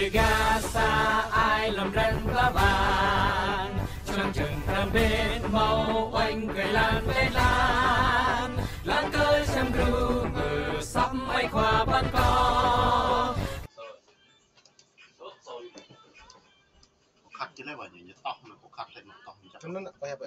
Gasa ai làm răng lá vàng trong trường làm bên màu oanh cười lan lên lan cơi xem gru mờ sắp bay qua ban co khát cái này vào những tóc nó có khát lên một tóc cho nên là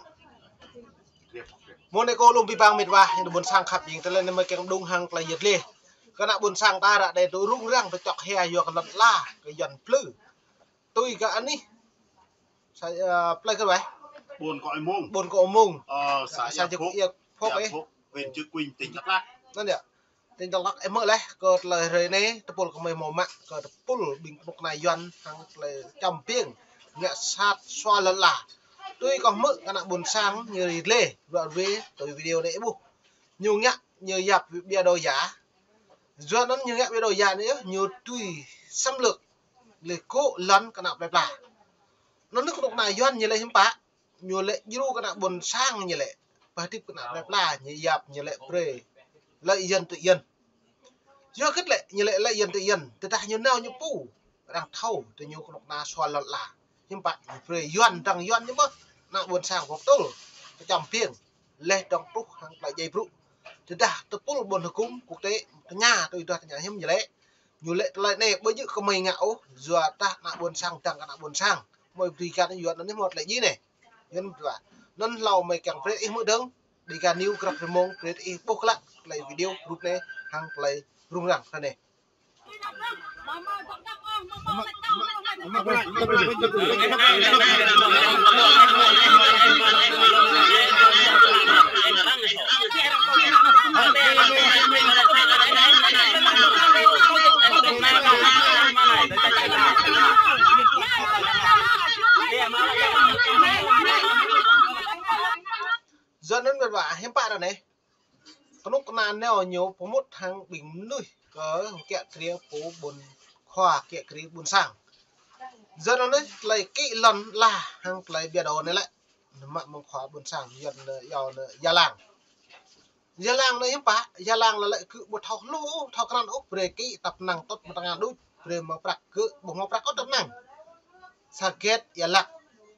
môn này cô luôn bị băng mệt và nhưng buồn sang khắp gì tới lên mới cái đông hàng là nhiệt liệt cái nào buồn sang ta đã để tôi rung răng tôi chọc hè vô cái lật la cái dần plư tôi cả anh đi sai play cái vậy buồn cọ mông xã sai cho kia phốt ấy bên chữ Quỳnh tỉnh Đắk Lắk นั่นเนี่ยติงจังลักเอ็มเมอร์เลยเกิดเลยเรเน่ตะปูก็ไม่หมอมะเกิดปูบิงปกนายยันทางเลยจำเพียงเนี่ยชาติสวาลล่าด้วยก็มึกขณะบนสร้างnhưรีเล่đoạn về tới video này bu nhiều nhá nhiều dạp bia đồ giả do nó nhiều nhá bia đồ giả nữa nhiều tùy xâm lượcเลยcố lấnขณะแบบlà nó nướcปกนายยันnhư lệ hiếm bá nhiều lệ nhưขณะบนสร้างnhư lệ và tiếpขณะแบบlà nhiều dạp như lệ pre lợi dân tự dân do kết lệ như lệ lợi dân tự dân từ ta như nào như pu đang thâu từ nhiều con na xoa lọt là nhưng bạn về yuan đang yuan nhưng mà nặng buồn sang hoặc tốt chồng phiền lệ trong lúc hàng lại dây brụ từ ta từ pu buồn thực cúng quốc tế nhà tôi ra nhà hiếm như lệ nhiều lệ lại này bởi những không mày ngạo giờ ta nặng buồn sang tăng nặng buồn sang mọi vì cả những yuan nó một lại gì này nhân và nên lâu mày càng phải ít mỗi đứng đi cả new gặp mong phải ít bốc lặng lại video group này hàng lại rung rẳng thế này giờ nên vật vả hiếm bạn rồi này có lúc nàn neo nhiều có một thằng bình nuôi có kẹt kia phố buồn khoa kẹt kia buồn sang giờ nó đấy lấy kỹ lần là hàng lấy bia đồ này lại mà mong khóa buồn sang dần giàu gia làng này hiếm bạn gia làng là lại cứ một thao lũ thao căn ốc về kỹ tập năng tốt một ngàn đôi về mà bạc cứ bùng ngọc bạc có tập năng sa kết gia lạc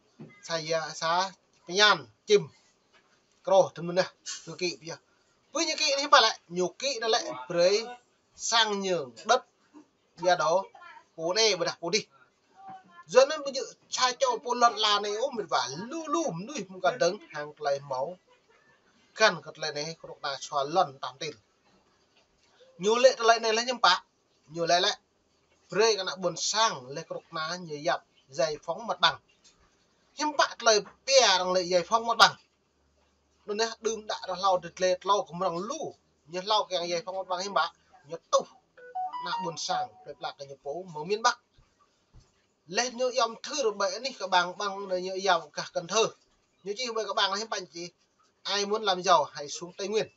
sa nhàn chim cro thầm nữa cứ kỹ bây giờ với những kỹ này bạn lại nhiều kỹ nó lại với sang nhường đất bia đó cố này mà đặt cố đi giờ nên bây giờ trai cho bộ lần là này ôm mình vả lùm nuôi một cần đứng hàng lấy máu cần cật lại này có độc xóa lần 8 tiền nhiều lệ lại này là nhâm bạc nhiều lệ lại rơi cái nào buồn sang lệ có độc ná nhiều dập giải phóng mặt bằng nhâm bạc lời bè đang lệ giải phóng mặt bằng nên nè đừng đã lau được lệ lau cũng bằng lù như lau cái giải phóng mặt bằng nhâm bạc như tụ nạ buồn sang đẹp lạc cái nhập phố mở miền Bắc lên như dòng thư được bệ ní các bạn bằng như dòng cả Cần Thơ như chị bây các bạn là bạn chị ai muốn làm giàu hãy xuống Tây Nguyên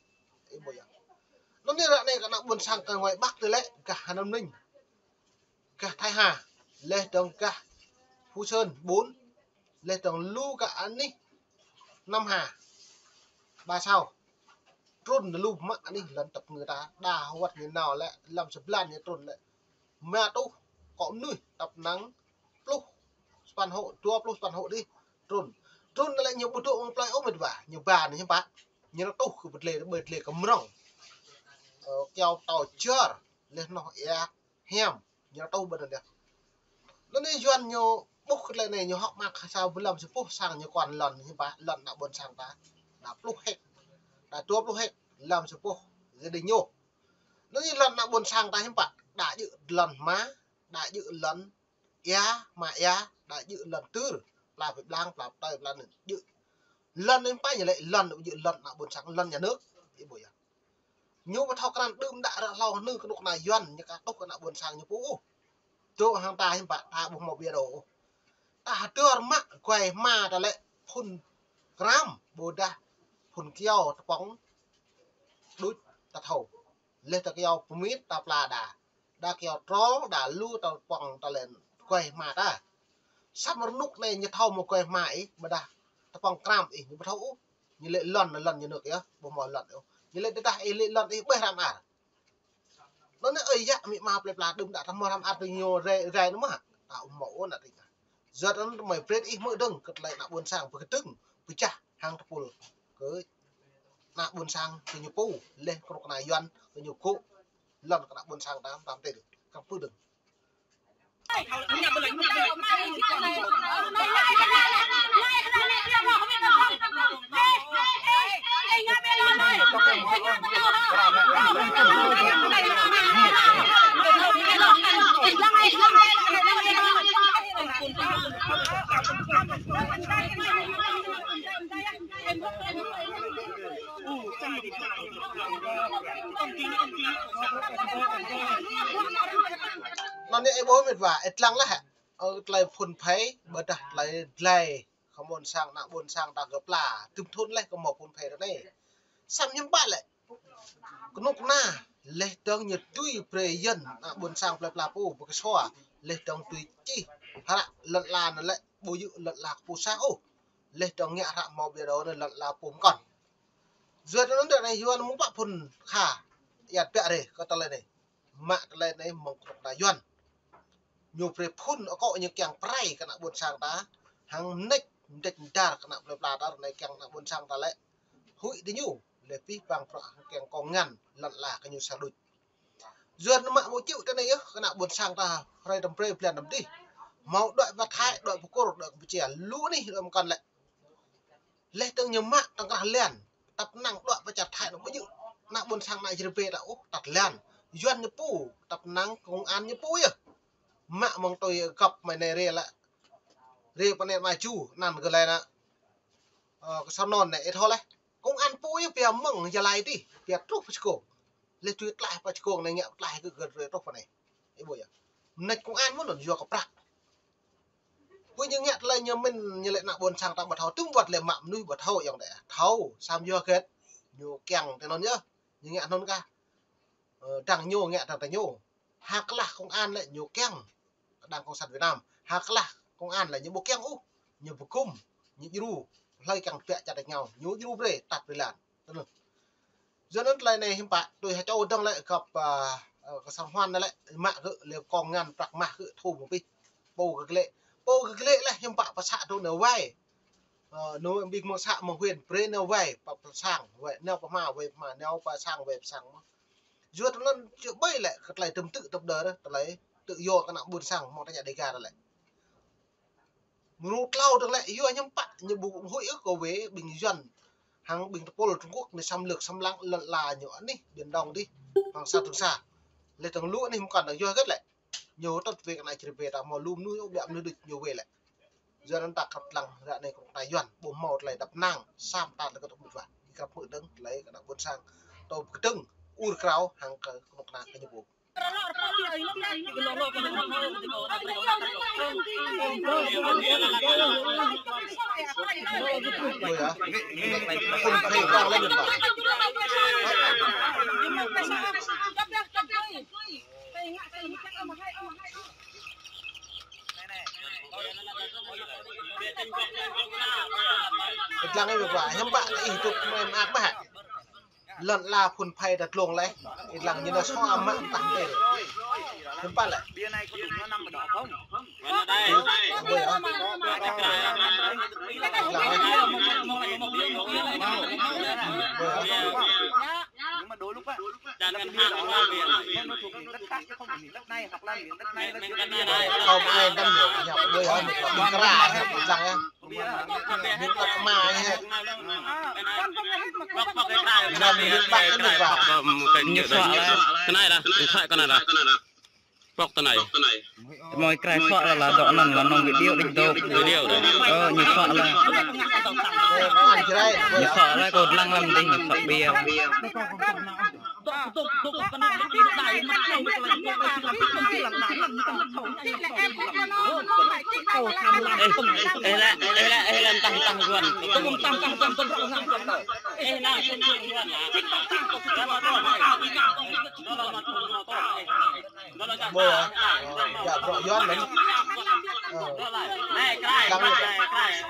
nó như vậy này các bạn buồn sang cả ngoài Bắc từ lệ cả Hà Nam Ninh cả Thái Hà lên đồng cả Phú Sơn 4 lên đồng Lu cả An Ní Nam Hà 3 sao trôn lu mạ đi lần tập người ta đà hoạt như nào lại làm sập lan như trôn lại mẹ tu có nuôi tập nắng lúc toàn hộ chua plus toàn hộ đi trôn lại nhiều bữa tụ play ốp mệt vả nhiều bà này bạn như nó tu cứ bật lề cầm rong keo tàu chưa lên nó hem như nó tu bật được nó đi doan nhiều bốc lại này nhiều họ mặc sao với làm sự sang nhiều còn lần như bạn lần nào buồn sang ta đã lúc hết đã chua lúc hết làm sự gia đình nhô nó như lần nào buồn sang ta hiếm bạn đã dự lần má đã dự lần mà đã dự lần tư là phải lang là tay là dự lần đến bay như lại lần dự lần nào buồn sang lần nhà nước thì buổi nhô mà thao can đơm đã lau nư cái độ này doan như các tốc cái nào buồn sang như cũ chỗ hàng ta hiếm bạn ta buông một bia đồ ta đưa mắt quay ma ta lại phun gram bồ đa phun keo bóng đút ta thầu lên ta keo mít ta pla đà keo tro đà lu ta quăng ta lên quay mà ta sắp một lúc này như thầu một quay mãi mà đà ta quăng gram ý như thấu như lệ lần như nước kia bộ mỏi lần như lệ ta lệ lần ý bơi làm nó ấy dạ mị mà là đừng đã tham ăn nhiều rè đúng mà tạo mẫu là định giờ nó mày phết ít mỗi đừng cất lại là buôn sang với cái tưng với chả hàng thập bùn cứ nạ buôn sang với nhiều pu lên con này doan với nhiều cụ lần nạ buôn sang tám tệ được các phương đừng nó này bố mệt vả ít lăng lá lại phun phấy bớt lại lại không buồn sang ta gặp là từng thôn lại có một phun phấy đó này xăm nhắm bạn lại có nút na lệ tông nhật tuy pre dân buồn sang lại là pu một cái xoa lệ tông tuy chi hả lật là nó lại bùi dự lật lạc pu sao lệ tông nhẹ hạ màu bìa đó là lật là pu còn giờ nó đợt này yuan muốn bạn phun khả yết bẹ đây có tao lên này mạng lên này một đại yuan nhiều pre phun nó có những kẹng pray cái nào buồn sang ta hàng nick địch đa cái nào là ta này kẹng nào buồn sang ta lại hụi đi nhủ để pi bằng kẹng còn ngăn lật là cái nhiều sang đôi giờ nó mạng một chịu cái này cái nào buồn sang ta pray đầm pre plan đầm đi mau đợi vật hai đợi một cô đợi một trẻ lũ đi đợi một con lại lấy từng nhiều mạng tăng cả liền tập năng đợi và chặt hai nó mới chịu nào buồn sang này chỉ về đã đặt liền doan như pu tập năng công an như pu mạ mong tôi gặp mày này rê con này mai chu nằm gần này nè sao non này thôi đấy công an pui bia mừng giờ lại đi bia trúc phải cổ lên tuyệt lại phải cổ này nhẹ lại cứ gần rồi trúc này ấy bồi à này công an muốn được gặp bạc với những nhẹ lại như mình như lại nặng buồn sang tặng bật thầu tung vật lại mạm nuôi bật thầuอย่างđấy thầu sam vô kết nhiều kèng thì nó nhớ những nhẹ non ca đằng nhô nhẹ thằng nhô hạc là công an lại nhiều kèng Đảng Cộng sản Việt Nam hạc là công an là những bộ keng những bộ cung những ru lây càng vẽ chặt đánh nhau nhú ru về tạt về làn giờ nó lại này hiện tại tôi hay cho đang lại gặp sang hoan lại mạng gự liều còn ngàn bạc mạc gự thu một bít bầu cái lệ là hiện tại và xạ đâu nấu vay nó bị một xạ một huyền pre nấu vay và sang vậy nấu mà về mà nấu và sang về sang giờ nó chịu bay lại tầm tự tập đời đó lấy tự do cái nào buồn sang một cái nhà đầy gà lại một lâu được lại yêu nhắm bạn như bụng hội ước của với bình dân hàng bình pol Trung Quốc để xâm lược xâm lăng lận là nhỏ đi biển Đông đi hoàng sa trường sa lên tầng lũ này không còn được do rất lại nhiều tất về cái này chỉ về là mò lùm nuôi bẹm nuôi địch nhiều về lại giờ nó đặt cặp lằng dạ này cũng tài doan bộ màu lại đập nang sam tạt là cái động vật gặp hội đứng lấy cái nào buồn sang tàu cái trưng ur krau hàng cái một nang cái nhiều rồi hả? Không thấy cao lên được mà. Lang cái việc vả nhắm bạn ý tục em ác mà lần là phun phay đặt luồng lấy lằng như là so mạng tặng để nhắm bạn lại bia này có đúng nó nằm ở đó không? Nhưng mà đôi lúc á nó thuộc miếng đất khác chứ không phải miếng đất này hoặc là miếng đất này không ai đâm được nhập người hơn mình cái ra rằng em miếng đất mà nhé làm miếng bạn cái được vào cái này là điện thoại con này là bọc cái này mọi cái phở là đó là nông cái điệu định đâu cái điều đấy như phở là như phở là cột lăng làm đinh phở bia em tăng gần bố à dạ rõ doan đấy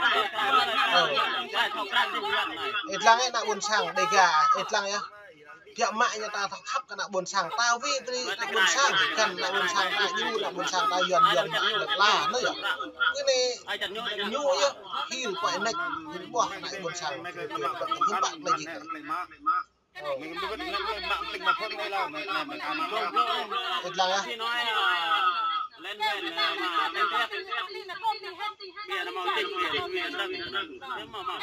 ít lăng ấy nặng buồn sang đầy gà ít lăng nhá Pia mại nhà ta thắp cái nạ buồn sang ta vi đi buồn sang cần nạ buồn sang ta như nạ buồn sang ta dần được là nữa cái này nhu nhá khi quậy nạch thì bỏ lại buồn sang thì các bạn là gì mình có định mạng tình mà phân đây là mình thật là thì nói lên về mà lên tiếp bia nó mong tình bia đừng mà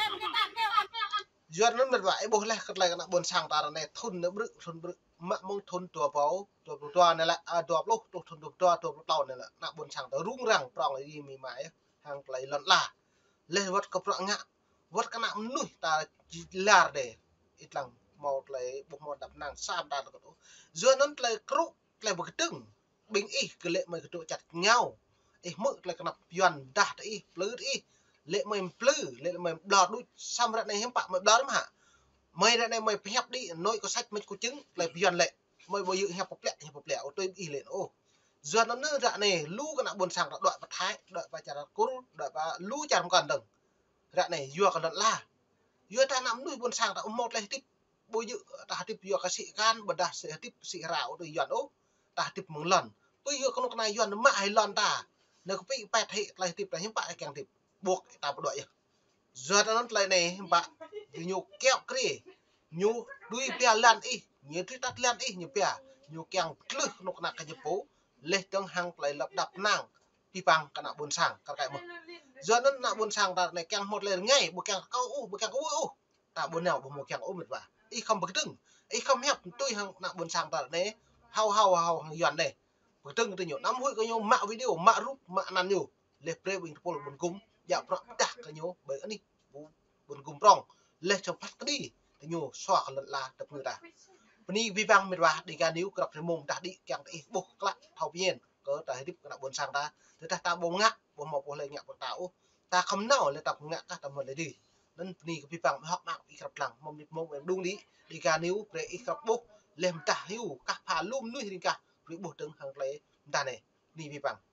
duyên nó mệt vãi bố lại cái này nạ buồn sang ta này thôn nó bự mà mong thôn tua này là tua lúc tua tàu này là nạ buồn sang ta rung răng prong là gì mì mãi hàng lấy lợn là lên vớt cặp rạng ngạ vớt cái nạ nuôi ta là để ít lòng một lấy buộc một đập nàng sam ta được đó duyên nó lấy cරු lấy một cái trứng bình y cái lệ mày cái chỗ chặt nhau ấy mực lấy cái nạp duyên đạt y lứ y lệ mày plư lệ mày đọt đuôi sam ra này hiếm bạc mày đọt lắm hả mày ra này mày hẹp đi nội có sách mấy có trứng lấy duyên lệ mày bây giờ hẹp bọc lẹo tôi y lệ ô duyên nó nữa ra này lú cái nạp buồn sang đợi bắt thái đợi bà chả cố đợi bà lú chả không cần đừng ra này vừa còn lợn la vừa ta nắm nuôi buồn sang ta một lấy tiếp bôi dự ta tiếp vừa cái sĩ gan bật đà sẽ tiếp sĩ rào từ dọn ố ta tiếp một lần tôi vừa con này dọn nó mãi lần ta nếu có bị bẹt hệ lại tiếp là hiếm bại càng tiếp buộc ta một đội giờ nó lại này hiếm bại thì nhiều kẹo kì nhiều đuôi bè lan y nhiều thứ tắt lan y nhiều bè nhiều càng lư nó nặng cái phố lên trong hàng lại lập đập nàng pi bằng cái nào buồn sang cái một giờ nó nặng buồn sang ta này càng một lên ngay buộc càng câu buộc càng u ta buồn nào buồn một càng ôm mệt vả y không bực tưng y không hẹp tôi hàng nặng buồn sang ta này hao hàng dọn này bực tưng tôi nhiều năm hôi có nhau mạo video mạo rút mạo năn nhiều lệ pre bình pol buồn cúng dạo đó đặt cái nhau bởi anh đi buồn cúng rong lệ trong phát cái đi thì nhiều xoa cái lần là tập người ta ni vi vang mệt vả đi ga níu gặp cái mồm đã đi càng đi buộc lại thầu nhiên có tại tiếp cái nặng buồn sang ta thứ ta bông ngắt bông một bông lên nhạc bông táo ta không nào lên tập ngắt các tập một lấy đi nên ni cái vi vang học mạng đi gặp lằng mông em đúng lý đi ga níu để ít gặp bốc lên ta hiu các phà lum nuôi thì cả với bộ trứng hàng lấy ta này ni vi vang